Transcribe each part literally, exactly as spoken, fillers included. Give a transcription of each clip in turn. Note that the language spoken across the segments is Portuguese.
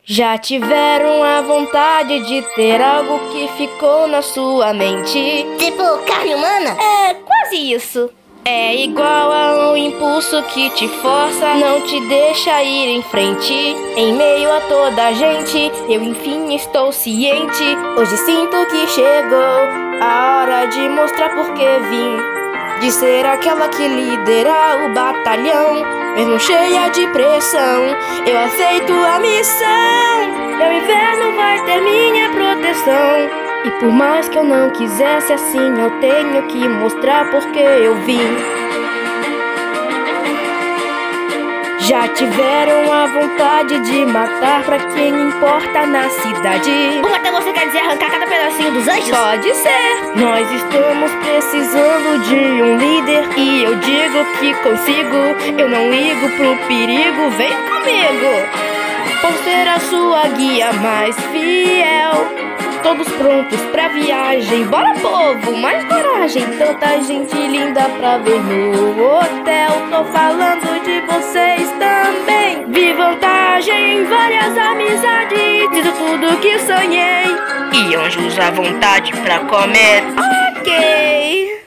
Já tiveram a vontade de ter algo que ficou na sua mente? Tipo carne humana? É, quase isso. É igual a um impulso que te força, não te deixa ir em frente. Em meio a toda a gente, eu enfim estou ciente. Hoje sinto que chegou a hora de mostrar por que vim, de ser aquela que lidera o batalhão. Mesmo cheia de pressão, eu aceito a missão. Meu inverno vai ter minha proteção. E por mais que eu não quisesse assim, eu tenho que mostrar porque eu vim. Já tiveram a vontade de matar pra quem importa na cidade? Ou até você quer dizer arrancar cada pedacinho dos anjos? Pode ser. Nós estamos precisando de um líder e eu digo que consigo. Eu não ligo pro perigo, vem comigo. Vou ser a sua guia mais fiel. Todos prontos pra viagem, bora povo, mais coragem. Tanta gente linda pra ver no hotel. Tô falando de vocês também. Vi vantagem, várias amizades, fiz tudo que sonhei. E anjos à vontade pra comer. Ok.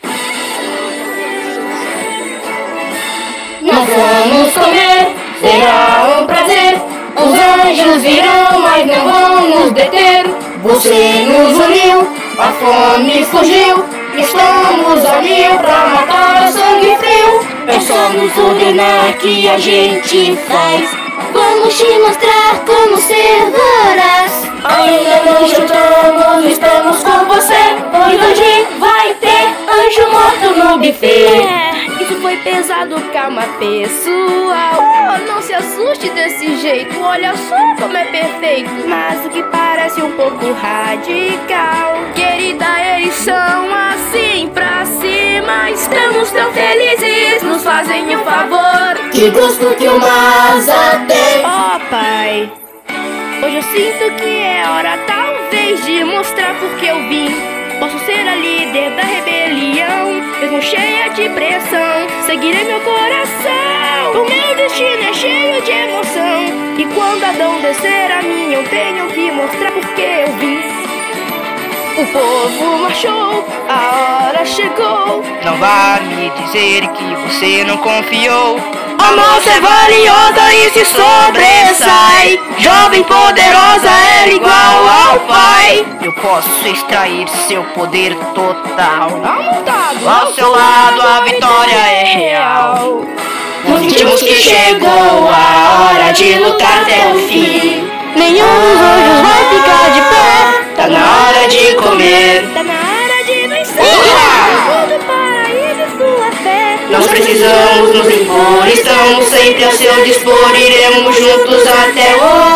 Nós vamos comer, será um prazer. Os anjos virão, mas não vão nos deter. Você nos uniu, a fome fugiu. Estamos ali pra matar a sangue frio. É só nos ordenar que a gente faz. Vamos te mostrar como ser voraz. Ainda não jantamos, estamos com você. Pois hoje vai ter anjo morto no buffet. É, isso foi pesado, calma pessoal. Oh, não se assuste desse jeito, olha só como é perfeito. Mas o que parece um pouco radical, querida, eles são assim pra cima. Estamos tão felizes, nos fazem um favor. Que gosto que o Masa tem. Oh pai, hoje eu sinto que é hora talvez de mostrar porque eu vim. Posso ser a líder da rebelião, mesmo cheia de pressão. Seguirei meu coração, o meu destino é cheio de emoção. E quando Adão descer a mim, eu tenho que mostrar porque eu vim. O povo marchou, a hora chegou. Não vá me dizer que você não confiou. A moça é valiosa e se sobressai. Jovem poderosa, ela igual ao pai. Eu posso extrair seu poder total. Amontado, Ao seu lado a vitória é real. Sentimos que chegou a hora de lutar até o fim. Nenhum dos anjos vai ficar de pé. Tá na hora de comer. Tá na hora de vencer. Uhá! Tudo para ir de sua fé. Nós precisamos nos impor. Estamos sempre a seu dispor. Iremos juntos até o